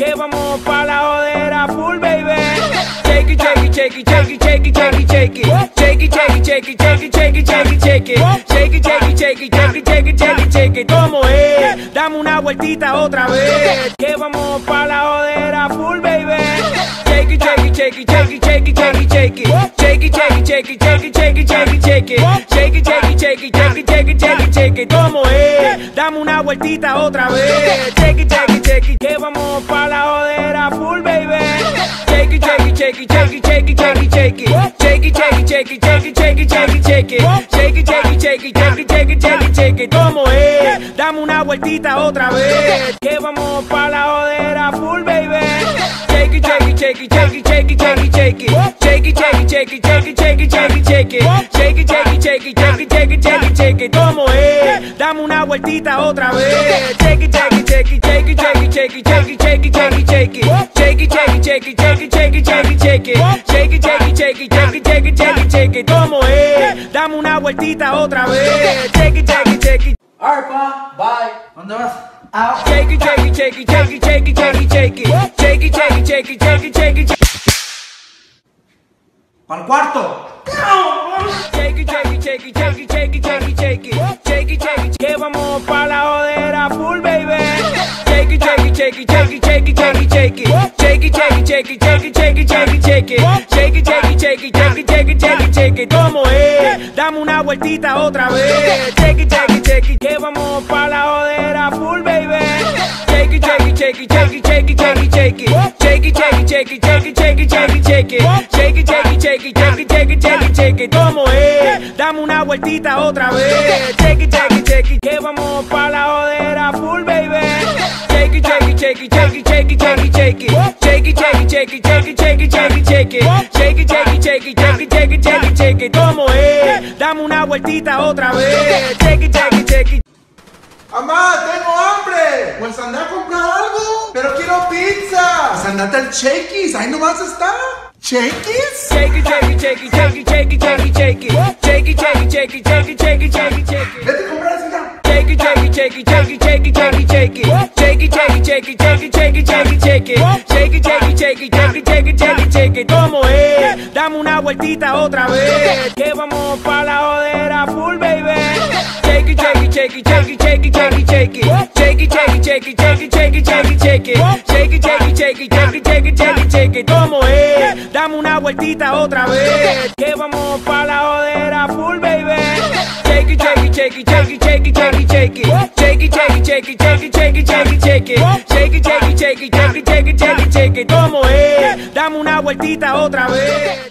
que vamos pa' la jodera full, baby. Shake it, shake it, shake it, shake it, shake it, shake it, shake it. Shake it, shake it, shake it, shake it, shake it, shake it, shake it. Shake it, shake it, shake it, shake it, shake it, shake it, shake it. ¿Cómo es? Dame una vueltita otra vez, que vamos pa' la jodera full, baby. Shake it, shake it, shake it, shake it, shake it, shake it, shake it. Shake it, shake it, shake it, shake it, shake it, shake it, shake it. Shake it, shake it, shake it, shake it, shake it, shake it, shake it. ¿Cómo es? Dame una vueltita otra vez. Shake it, shake it, shake it, que vamos pa' la jodera full, baby. Shake it, shake it, shake it, shake it, shake it, shake it, shake it. Shake it, shake it, shake it, shake it, shake it, shake it, shake it. Shake it, shake it, shake it, shake it, shake it, shake it, shake it. ¿Cómo es? Dame una vueltita otra vez, que vamos pa' la jodera full, baby. Shake it, shake it, shake it, shake it, shake it, shake it, shake it. Shake it, shake it, shake it, shake it, shake it, shake it, shake it. Shake it, shake it, shake it, shake it, shake it, shake it, shake it. ¿Cómo es? Dame una vueltita otra vez. Shake it, shake it, shake it, shake it, shake it, shake it, shake it, shake it, shake it, shake it. Shake it, shake it, shake it, shake it, shake it, shake it, shake it. Shake it, shake it, shake it, shake it, shake it, shake it, shake it. ¿Cómo es? Dame una vueltita otra vez. Shake it, shake it, shake it. Alright, pa, bye. ¿Dónde vas? Out. Shake it, shake it, shake it, shake it, shake it, shake it, shake it. Shake it, shake it, shake it, shake it, shake it, shake it. ¡Pa'l cuarto! Shake it, shake it, shake it, shake it, shake it, shake it, shake it. Shake it, shake it, que vamos pa' la jodera full, baby. Shake it, shake it, shake it, shake it, shake it, shake it, shake it. Shake it, shake it, shake it, shake it, shake it, shake it, shake it. Shake it, shake it, shake it, shake it, shake it, shake it, shake it. ¿Cómo es? Dame una vueltita otra vez. Shake it, shake it, shake it, que vamos pa' la jodera full, baby. Shake it, shake it, shake it, shake it, shake it, shake it, shake it. Shake it, shake it, shake it, shake it, shake it, shake it, shake it. Shake it, shake it, shake it, shake it, shake it, shake it, shake it. ¿Cómo es? Dame una vueltita otra vez. Shake it, shake it, shake it, que vamos pa' la jodera full, baby. Shake it, shake it, shake it, shake it, shake it, shake it, shake it. Shake it, shake it, shake it, shake it, shake it, shake it, shake it. Shake it, shake it, shake it, shake it, shake it, shake it, shake it. ¿Cómo es? Dame una vueltita otra vez. Shake it, shake it, shake it. ¡Mamá, tengo hambre! Pues anda a comprar algo. ¡Pero quiero pizza! Pues andate al Shakey's, ahí nomás está. ¿Shakey's? Shake it, shake it, shake it, shake it, shake it, shake it, shake it. Shake it, shake it, shake it, shake it, shake it, shake it, shake it. Vete a comprar eso ya. Shake it, shake it, shake it, shake it, shake it, shake it, shake it. Shake it, shake it, shake it, shake it, shake it, shake it, shake it. Shake it, shake it, shake it, shake it, shake it, shake it, shake it. ¿Cómo es? Dame una vueltita otra vez, que vamos pa' la jodera full, baby. Shake it, shake it, shake it, shake it, shake it, shake it, shake it. Shake it, shake it, shake it, shake it, shake it, shake it, shake it. Shake it, shake it, shake it, shake it, shake it, shake it, shake it. ¿Cómo es? Dame una vueltita otra vez, que vamos pa' la jodera full, baby. Shake it, shake it, shake it, shake it, shake it, shake it, shake it. Shake it, shake it, shake it, shake it, shake it, shake it, shake it. Shake it, shake it, shake it, shake it, shake it, shake it, shake it. ¿Cómo es? Dame una vueltita otra vez.